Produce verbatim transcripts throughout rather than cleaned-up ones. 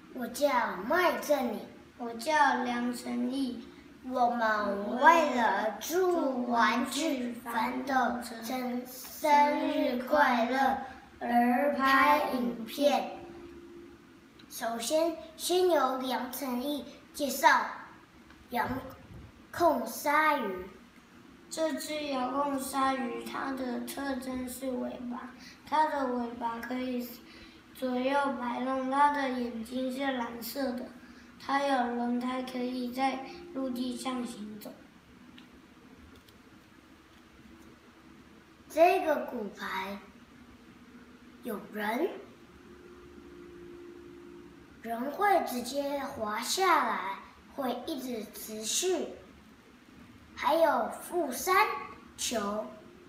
我叫麦正礼， 我叫梁成义。 我们为了祝玩具反斗城生日快乐而拍影片。首先，先由梁成义介绍遥控鲨鱼。 这只遥控鲨鱼，它的特征是尾巴，它的尾巴可以左右摆动，它的眼睛是蓝色的，它有轮胎，可以在陆地上行走。 这个骨牌有人，人会直接滑下来，会一直持续。还有负三球。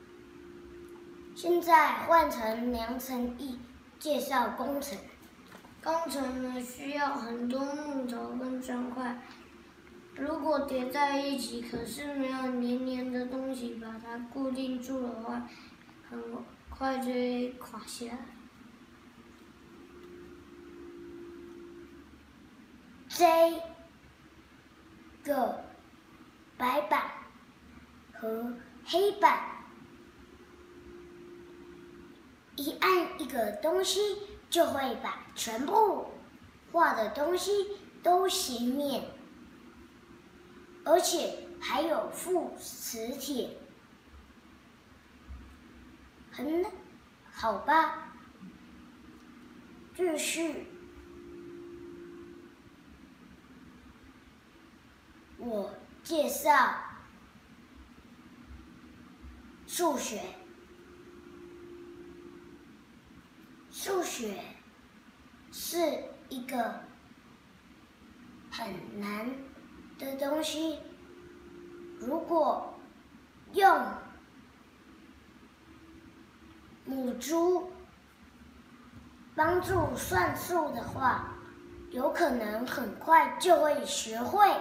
现在换成梁成义介绍工程。 工程呢需要很多木头跟砖块，如果叠在一起，可是没有黏黏的东西把它固定住的话，很快就会垮下来。 这个白板和黑板，一按一个东西，就会把全部画的东西都熄灭，而且还有副磁铁，很好吧？继续，我介绍数学。数学是一个很难的东西，如果用母猪帮助算数的话，有可能很快就会学会。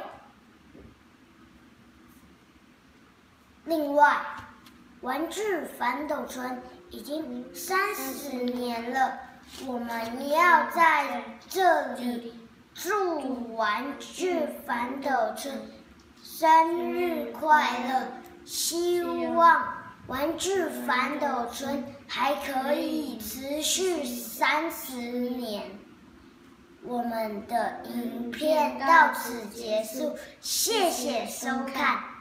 另外，玩具反斗村已经三十年了，我们要在这里祝玩具反斗村生日快乐！希望玩具反斗村还可以持续三十年。我们的影片到此结束，谢谢收看。